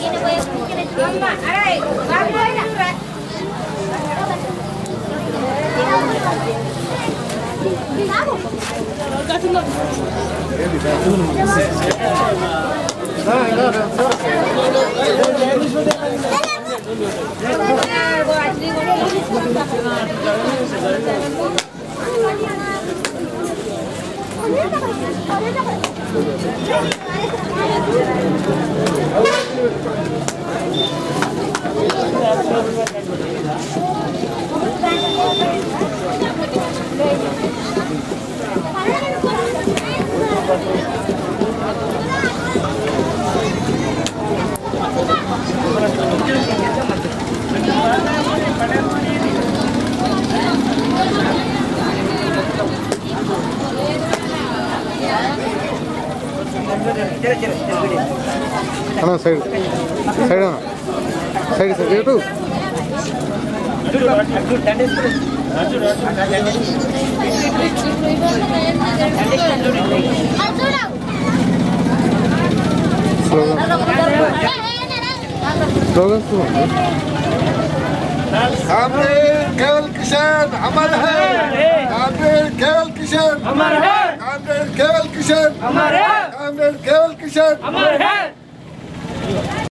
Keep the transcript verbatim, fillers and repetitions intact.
అన్న side side అన్న side side ఎటు स्लोगन عامرين كيول كشان عمر है عامرين كيول كشان عمر है عامرين كيول كشان عمر है عامرين كيول كشان عمر है